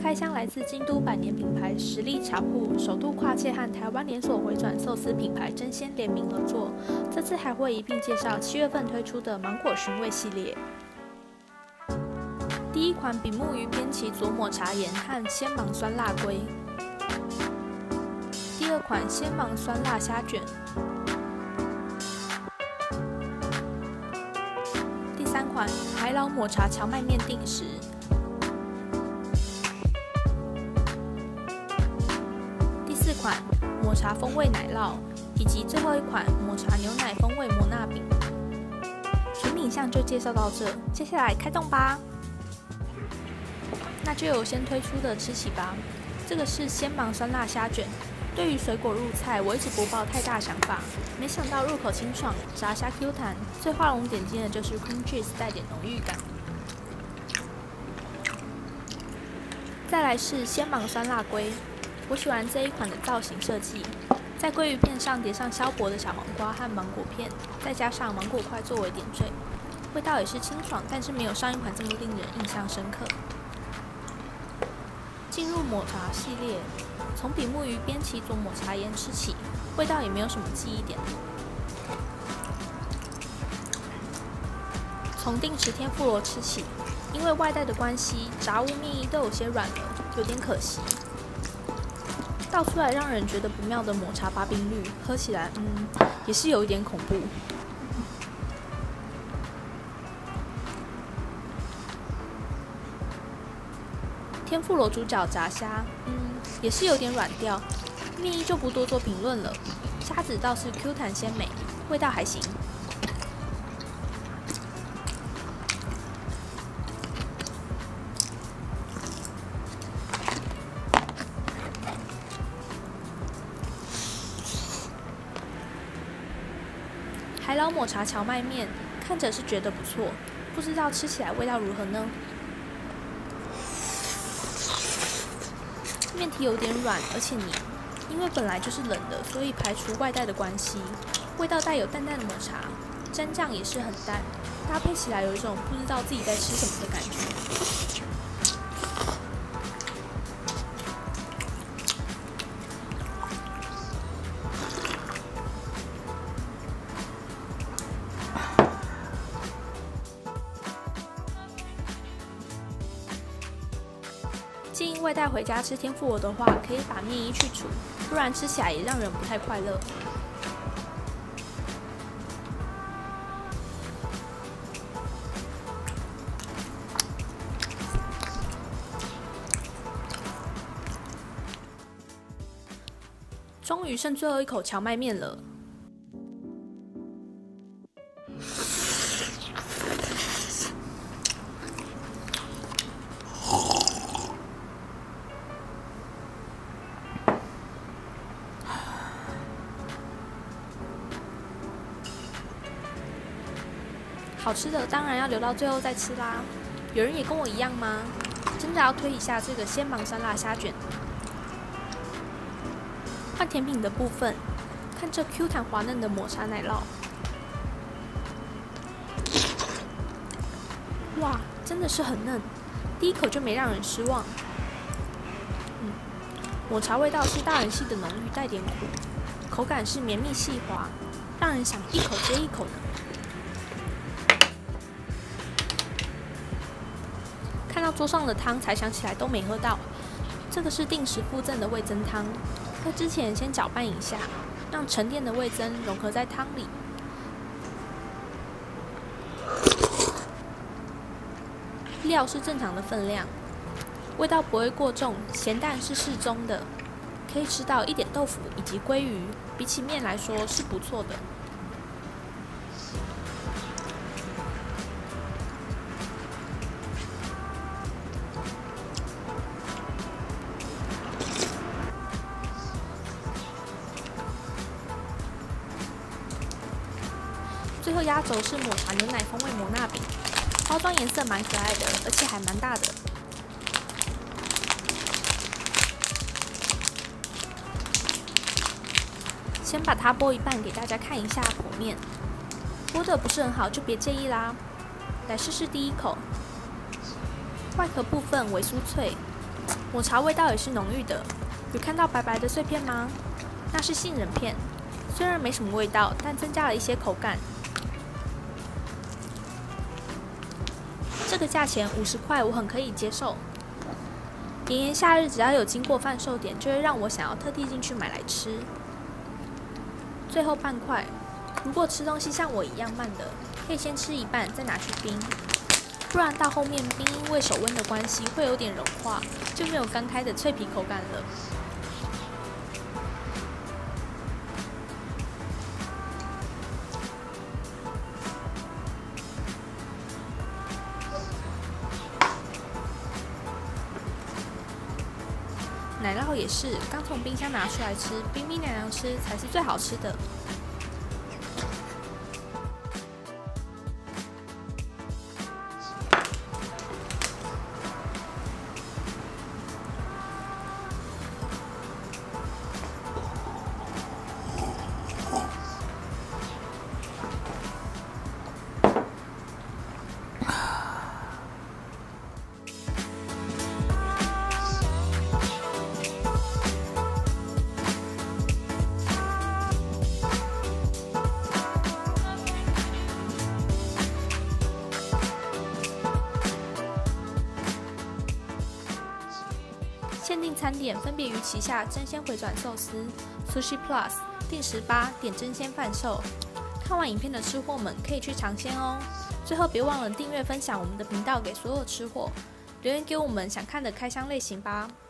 开箱来自京都百年品牌实力茶铺，首度跨界和台湾连锁回转寿司品牌真鲜联名合作。这次还会一并介绍7月份推出的芒果寻味系列。第一款比目鱼边旗佐抹茶盐和鲜芒酸辣龟。第二款鲜芒酸辣虾卷。第三款海老抹茶荞麦面定食。第四款抹茶风味奶酪，以及最后一款抹茶牛奶风味摩纳饼。全品项就介绍到这，接下来开动吧！那就由先推出的吃起吧。这个是鲜芒酸辣虾卷。对于水果入菜，我一直不抱太大想法，没想到入口清爽，炸虾 Q 弹，最画龙点睛的就是 cream cheese 带点浓郁感。再来是鲜芒酸辣龟，我喜欢这一款的造型设计，在鲑鱼片上叠上削薄的小黄瓜和芒果片，再加上芒果块作为点缀，味道也是清爽，但是没有上一款这么令人印象深刻。进入抹茶系列，从比目鱼边旗佐抹茶盐吃起，味道也没有什么记忆点。从定时天妇罗吃起，因为外带的关系，炸物面衣都有些软了，有点可惜。倒出来让人觉得不妙的抹茶巴冰绿，喝起来也是有一点恐怖。天妇罗猪脚炸虾，也是有点软掉，面衣就不多做评论了。虾子倒是 Q 弹鲜美，味道还行。海老抹茶荞麦面，看着是觉得不错，不知道吃起来味道如何呢？面体有点软，而且黏，因为本来就是冷的，所以排除外带的关系，味道带有淡淡的抹茶，蘸酱也是很淡，搭配起来有一种不知道自己在吃什么的感觉。建议外带回家吃天妇罗的话，可以把面衣去除，不然吃起来也让人不太快乐。终于剩最后一口荞麦面了。好吃的当然要留到最后再吃啦。有人也跟我一样吗？真的要推一下这个鲜芒酸辣虾卷。换甜品的部分，看这 Q 弹滑嫩的抹茶奶酪，哇，真的是很嫩，第一口就没让人失望。抹茶味道是大人系的浓郁，带点苦，口感是绵密细滑，让人想一口接一口呢。看到桌上的汤才想起来都没喝到，这个是定时附赠的味噌汤，喝之前先搅拌一下，让沉淀的味噌融合在汤里。料是正常的分量，味道不会过重，咸淡是适中的，可以吃到一点豆腐以及鲑鱼，比起面来说是不错的。最后压轴是抹茶牛奶风味摩纳饼，包装颜色蛮可爱的，而且还蛮大的。先把它剥一半给大家看一下剖面，剥的不是很好就别介意啦。来试试第一口，外壳部分微酥脆， 抹茶味道也是浓郁的。有看到白白的碎片吗？那是杏仁片，虽然没什么味道，但增加了一些口感。这个价钱50块，我很可以接受。炎炎夏日，只要有经过贩售点，就会让我想要特地进去买来吃。最后半块，如果吃东西像我一样慢的，可以先吃一半再拿去冰，不然到后面冰因为手温的关系会有点融化，就没有刚开的脆皮口感了。奶酪也是刚从冰箱拿出来吃，冰冰凉凉吃才是最好吃的。限定餐点分别于旗下真鲜回转寿司、Sushi Plus、定时8点真鲜贩售。看完影片的吃货们可以去尝鲜哦。最后别忘了订阅分享我们的频道给所有吃货，留言给我们想看的开箱类型吧。